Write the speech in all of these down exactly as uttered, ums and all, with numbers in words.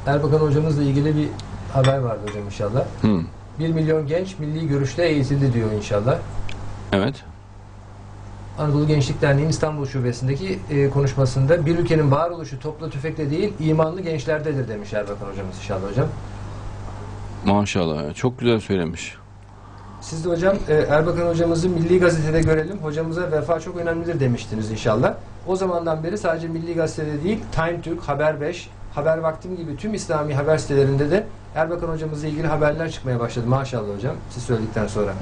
Erbakan hocamızla ilgili bir haber vardı hocam inşallah. Hı. Bir milyon genç milli görüşte eğitildi diyor inşallah. Evet. Anadolu Gençlik Derneği'nin İstanbul Şubesi'ndeki e, konuşmasında bir ülkenin varoluşu topla tüfekle değil imanlı gençlerdedir demiş Erbakan hocamız inşallah hocam. Maşallah. Çok güzel söylemiş. Siz de hocam e, Erbakan hocamızı Milli Gazete'de görelim. Hocamıza vefa çok önemlidir demiştiniz inşallah. O zamandan beri sadece Milli Gazete'de değil Time Türk, Haber beş, Haber Vaktim gibi tüm İslami haber sitelerinde de Erbakan hocamızla ilgili haberler çıkmaya başladı. Maşallah hocam. Siz söyledikten sonra.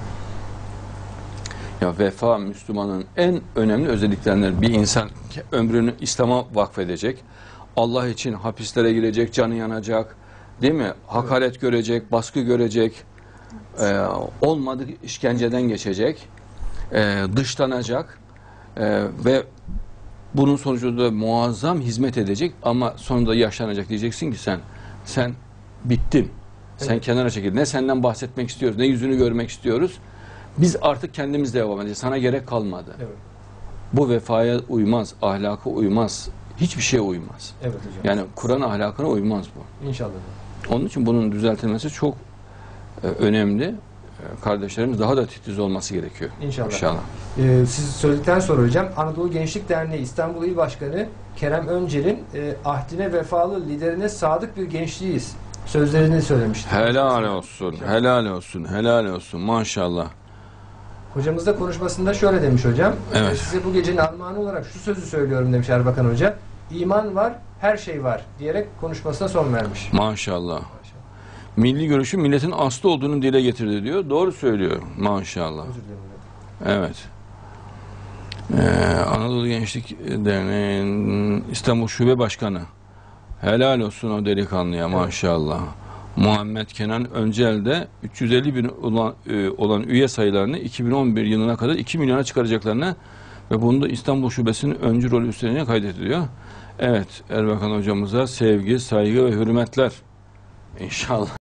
Ya vefa Müslümanın en önemli özelliklerinden. Bir insan ömrünü İslam'a vakfedecek. Allah için hapislere girecek, canı yanacak. Değil mi? Hakaret evet. görecek, baskı görecek. Ee, olmadık işkenceden geçecek. E, dışlanacak. E, ve bunun sonucunda muazzam hizmet edecek ama sonunda yaşlanacak. Diyeceksin ki sen sen bittin. Sen evet. kenara çekil. Ne senden bahsetmek istiyoruz, ne yüzünü görmek istiyoruz. Biz artık kendimiz devam edeceğiz. Sana gerek kalmadı. Evet. Bu vefaya uymaz, ahlaka uymaz. Hiçbir şeye uymaz. Evet hocam. Yani Kur'an ahlakına uymaz bu. İnşallah. Onun için bunun düzeltilmesi çok e, önemli. E, kardeşlerimiz daha da titiz olması gerekiyor. İnşallah. İnşallah. Ee, siz söyledikten sonra hocam Anadolu Gençlik Derneği İstanbul İl Başkanı Kerem Öncel'in e, ahdine vefalı, liderine sadık bir gençliğiz sözlerini söylemişti. Helal olsun, helal olsun, helal olsun. Maşallah. Hocamız da konuşmasında şöyle demiş hocam. Evet. Size bu gecenin armağanı olarak şu sözü söylüyorum demiş Erbakan Hoca. İman var, her şey var diyerek konuşmasına son vermiş. Maşallah. Maşallah. Milli görüşü milletin aslı olduğunu dile getirdi diyor. Doğru söylüyor. Maşallah. Özür dilerim. Evet. Ee, Anadolu Gençlik Derneği'nin İstanbul Şube Başkanı. Helal olsun o delikanlıya maşallah. Evet. Muhammed Kenan Öncel'de üç yüz elli bin olan, e, olan üye sayılarını iki bin on bir yılına kadar iki milyona çıkaracaklarını ve bunda İstanbul Şubesi'nin öncü rolü üstleneceğine kaydediliyor. Evet, Erbakan hocamıza sevgi, saygı ve hürmetler. İnşallah.